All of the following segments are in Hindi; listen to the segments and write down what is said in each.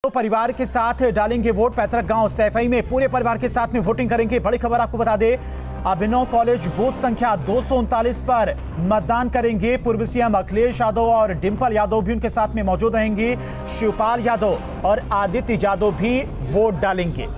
तो परिवार के साथ डालेंगे वोट। पैतृक गांव सैफई में पूरे परिवार के साथ में वोटिंग करेंगे। बड़ी खबर आपको बता दें, अभिनव कॉलेज बूथ संख्या 239 पर मतदान करेंगे। पूर्व सीएम अखिलेश यादव और डिंपल यादव भी उनके साथ में मौजूद रहेंगी। शिवपाल यादव और आदित्य यादव भी वोट डालेंगे।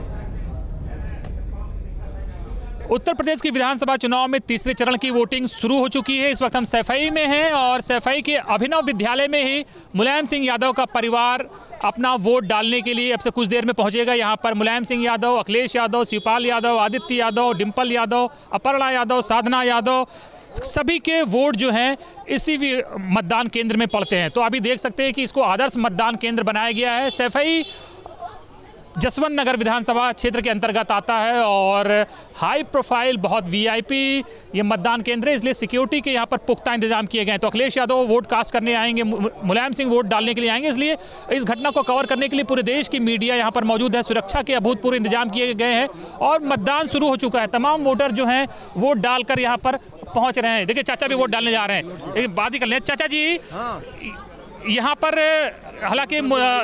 उत्तर प्रदेश की विधानसभा चुनाव में तीसरे चरण की वोटिंग शुरू हो चुकी है। इस वक्त हम सैफई में हैं और सैफई के अभिनव विद्यालय में ही मुलायम सिंह यादव का परिवार अपना वोट डालने के लिए अब से कुछ देर में पहुंचेगा। यहां पर मुलायम सिंह यादव, अखिलेश यादव, शिवपाल यादव, आदित्य यादव, डिंपल यादव, अपर्णा यादव, साधना यादव, सभी के वोट जो हैं इसी मतदान केंद्र में पड़ते हैं। तो अभी देख सकते हैं कि इसको आदर्श मतदान केंद्र बनाया गया है। सैफई जसवंत नगर विधानसभा क्षेत्र के अंतर्गत आता है और हाई प्रोफाइल, बहुत वीआईपी ये मतदान केंद्र है, इसलिए सिक्योरिटी के यहाँ पर पुख्ता इंतजाम किए गए हैं। तो अखिलेश यादव वोट कास्ट करने आएंगे, मुलायम सिंह वोट डालने के लिए आएंगे, इसलिए इस घटना को कवर करने के लिए पूरे देश की मीडिया यहाँ पर मौजूद है। सुरक्षा के अभूतपूर्व इंतजाम किए गए हैं और मतदान शुरू हो चुका है। तमाम वोटर जो हैं वोट डालकर यहाँ पर पहुँच रहे हैं। देखिए चाचा भी वोट डालने जा रहे हैं, एक बात ही कर लें। चाचा जी, यहाँ पर हालांकि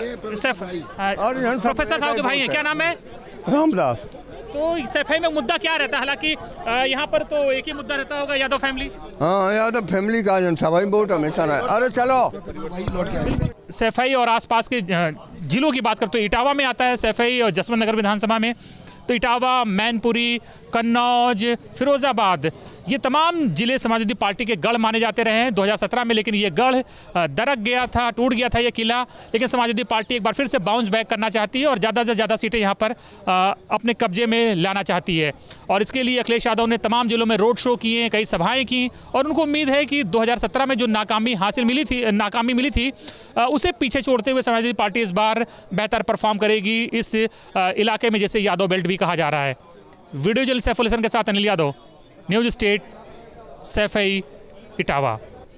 प्रोफेसर साहब के भाई हैं, क्या नाम है? रामदास। तो सैफई में मुद्दा क्या रहता है? हालांकि यहाँ पर तो एक ही मुद्दा रहता होगा, यादव फैमिली। हाँ, यादव फैमिली का सभी वोट हमेशा है। अरे चलो, सैफई और आसपास के जिलों की बात करते तो इटावा में आता है सैफई और जसवंत नगर विधानसभा में। तो इटावा, मैनपुरी, कन्नौज, फिरोजाबाद, ये तमाम जिले समाजवादी पार्टी के गढ़ माने जाते रहे हैं 2017 में, लेकिन ये गढ़ दरक गया था, टूट गया था ये किला। लेकिन समाजवादी पार्टी एक बार फिर से बाउंस बैक करना चाहती है और ज़्यादा से ज़्यादा सीटें यहाँ पर अपने कब्जे में लाना चाहती है। और इसके लिए अखिलेश यादव ने तमाम जिलों में रोड शो किए, कई सभाएँ की और उनको उम्मीद है कि 2017 में जो नाकामी मिली थी उसे पीछे छोड़ते हुए समाजवादी पार्टी इस बार बेहतर परफॉर्म करेगी इस इलाके में, जैसे यादव बेल्ट भी कहा जा रहा है। वीडियो जर्नलिस्ट सैफुल हसन के साथ अनिल यादव, न्यूज स्टेट, सैफई, इटावा।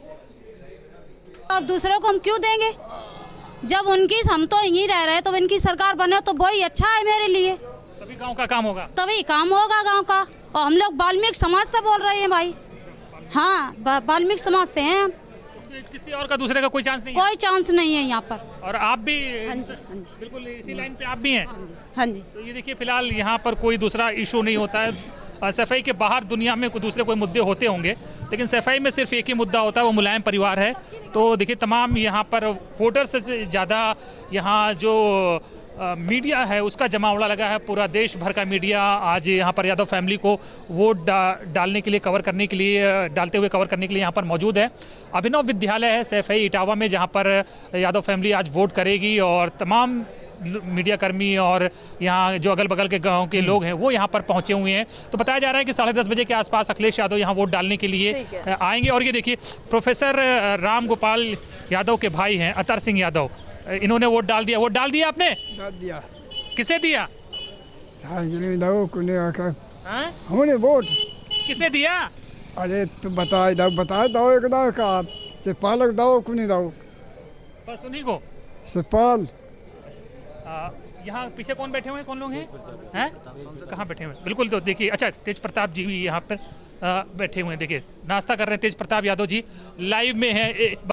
और दूसरों को हम क्यों देंगे? जब उनकी, हम तो यहीं रह रहे हैं, तो इनकी सरकार बने तो वही अच्छा है मेरे लिए। तभी गांव का काम होगा, तभी काम होगा गांव का। और हम लोग वाल्मीकि समाज से बोल रहे हैं भाई। हाँ, वाल्मीकि समाज से हैं हम। किसी और का दूसरे का कोई चांस नहीं है? कोई चांस नहीं है यहाँ पर। और आप भी? हाँ जी, हाँ जी। बिल्कुल इसी लाइन पे आप भी हैं? हाँ जी। तो ये देखिए, फिलहाल यहाँ पर कोई दूसरा इशू नहीं होता है। सैफई के बाहर दुनिया में दूसरे कोई मुद्दे होते होंगे, लेकिन सैफई में सिर्फ एक ही मुद्दा होता है, वो मुलायम परिवार है। तो देखिए, तमाम यहाँ पर वोटर्स से ज़्यादा यहाँ जो मीडिया है उसका जमावड़ा लगा है। पूरा देश भर का मीडिया आज यहाँ पर यादव फैमिली को वोट डालने के लिए, डालते हुए कवर करने के लिए यहाँ पर मौजूद है। अभिनव विद्यालय है सैफई इटावा में, जहाँ पर यादव फैमिली आज वोट करेगी और तमाम मीडिया कर्मी और यहाँ जो अगल बगल के गांव के लोग हैं वो यहाँ पर पहुँचे हुए हैं। तो बताया जा रहा है कि 10:30 बजे के आसपास अखिलेश यादव यहाँ वोट डालने के लिए आएंगे। और ये देखिए, प्रोफेसर राम गोपाल यादव के भाई हैं अतर सिंह यादव, इन्होंने वोट डाल दिया। वोट डाल दिया आपने? डाल दिया। किसे दिया? हमने वोट किसे दिया? अरे तो बता दो एकदम का से पालक दो कुनी दो, बस उन्हीं को। सपाल यहाँ पीछे कौन बैठे हुए हैं, कौन लोग हैं? कहाँ बैठे हुए हैं? बिल्कुल, तो देखिए, अच्छा, तेज प्रताप जी भी यहाँ पर बैठे हुए हैं। देखिए, नाश्ता कर रहे हैं तेज प्रताप यादव जी, लाइव में है।